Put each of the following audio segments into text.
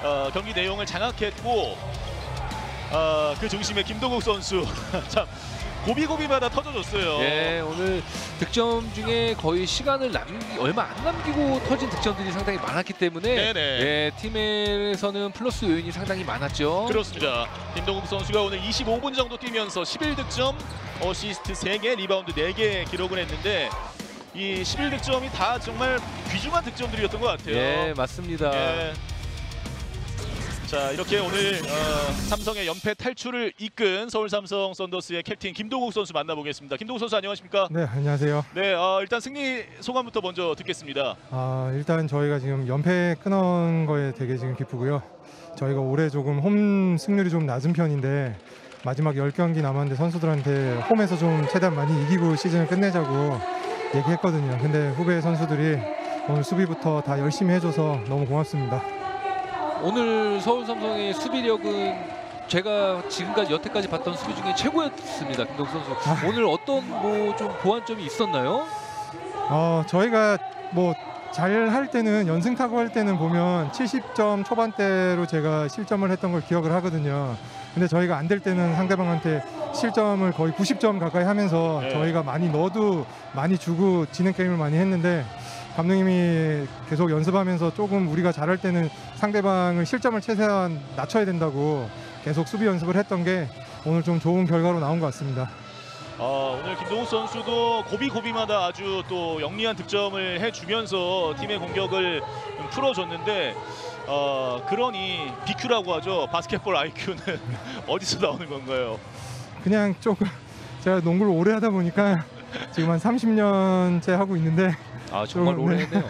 경기 내용을 장악했고 그 중심에 김동욱 선수 참 고비고비마다 터져줬어요. 예, 오늘 득점 중에 거의 시간을 얼마 안 남기고 터진 득점들이 상당히 많았기 때문에 예, 팀에서는 플러스 요인이 상당히 많았죠. 그렇습니다. 김동욱 선수가 오늘 25분 정도 뛰면서 11득점, 어시스트 3개, 리바운드 4개 기록을 했는데 이 11득점이 다 정말 귀중한 득점들이었던 것 같아요. 예, 맞습니다. 예. 자, 이렇게 오늘 삼성의 연패 탈출을 이끈 서울 삼성 썬더스의 캡틴 김동욱 선수 만나보겠습니다. 김동욱 선수 안녕하십니까? 네, 안녕하세요. 네, 일단 승리 소감부터 먼저 듣겠습니다. 일단 저희가 지금 연패 끊은 거에 되게 지금 기쁘고요. 저희가 올해 조금 홈 승률이 좀 낮은 편인데 마지막 10경기 남았는데 선수들한테 홈에서 좀 최대한 많이 이기고 시즌을 끝내자고 얘기했거든요. 근데 후배 선수들이 오늘 수비부터 다 열심히 해줘서 너무 고맙습니다. 오늘 서울 삼성의 수비력은 제가 지금까지 여태까지 봤던 수비 중에 최고였습니다. 김동욱 선수. 오늘 어떤 뭐 좀 보완점이 있었나요? 저희가 뭐 잘할 때는 연승 타고 할 때는 보면 70점 초반대로 제가 실점을 했던 걸 기억을 하거든요. 근데 저희가 안 될 때는 상대방한테 실점을 거의 90점 가까이 하면서 저희가 많이 넣어도 많이 주고 지는 게임을 많이 했는데 감독님이 계속 연습하면서 조금 우리가 잘할 때는 상대방을 실점을 최대한 낮춰야 된다고 계속 수비 연습을 했던 게 오늘 좀 좋은 결과로 나온 것 같습니다. 오늘 김동욱 선수도 고비고비마다 아주 또 영리한 득점을 해주면서 팀의 공격을 좀 풀어줬는데 그러니 BQ라고 하죠. 바스켓볼 IQ는 어디서 나오는 건가요? 그냥 조금 제가 농구를 오래 하다 보니까 지금 한 30년째 하고 있는데 정말 오래 했네요.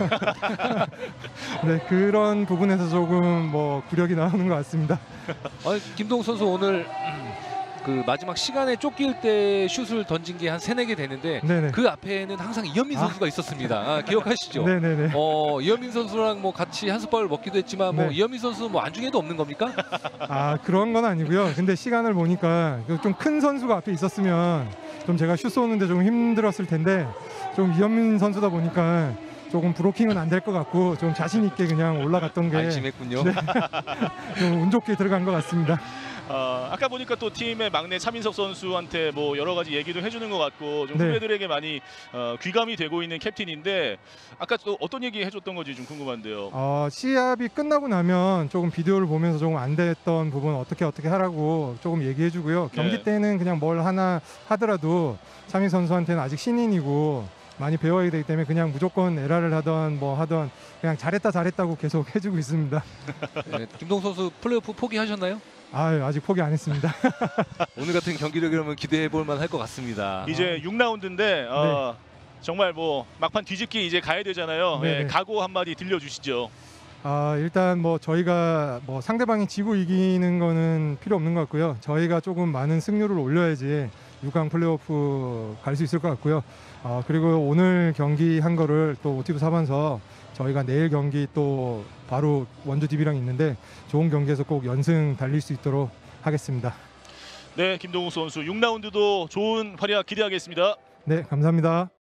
네, 그런 부분에서 조금 뭐 구력이 나오는 것 같습니다. 김동욱 선수 오늘 그 마지막 시간에 쫓길 때 슛을 던진 게 한 3-4개 되는데 네네. 그 앞에는 항상 이현민 선수가 있었습니다. 기억하시죠? 네네네. 이현민 선수랑 뭐 같이 한솥밥을 먹기도 했지만 뭐 이현민 선수는 뭐 안중에도 없는 겁니까? 그런 건 아니고요. 근데 시간을 보니까 좀 큰 선수가 앞에 있었으면 좀 제가 슛 쏘는데 좀 힘들었을 텐데 좀 이현민 선수다 보니까 조금 브로킹은 안 될 것 같고 좀 자신 있게 그냥 올라갔던 게 안심했군요. 네, 좀 운 좋게 들어간 것 같습니다. 아까 보니까 또 팀의 막내 차민석 선수한테 뭐 여러 가지 얘기도 해주는 것 같고 좀 네. 후배들에게 많이 귀감이 되고 있는 캡틴인데 아까 또 어떤 얘기 해줬던 건지 좀 궁금한데요. 시합이 끝나고 나면 조금 비디오를 보면서 조금 안 됐던 부분 어떻게 하라고 조금 얘기해주고요. 경기 때는 그냥 뭘 하나 하더라도 차민 선수한테는 아직 신인이고 많이 배워야 되기 때문에 그냥 무조건 에라를 하던 뭐 하던 그냥 잘했다고 계속 해주고 있습니다. 네, 김동욱 선수 플레이오프 포기하셨나요? 아직 포기 안 했습니다. 오늘 같은 경기력이라면 기대해 볼 만할 것 같습니다. 이제 6라운드인데 정말 뭐 막판 뒤집기 이제 가야 되잖아요. 각오 한마디 들려주시죠. 일단 뭐 저희가 뭐 상대방이 지고 이기는 거는 필요 없는 것 같고요. 저희가 조금 많은 승률을 올려야지 6강 플레이오프 갈 수 있을 것 같고요. 그리고 오늘 경기 한 거를 또 모티브 삼아서 저희가 내일 경기 또 바로 원주 DB랑 있는데 좋은 경기에서 꼭 연승 달릴 수 있도록 하겠습니다. 네, 김동욱 선수 6라운드도 좋은 활약 기대하겠습니다. 네, 감사합니다.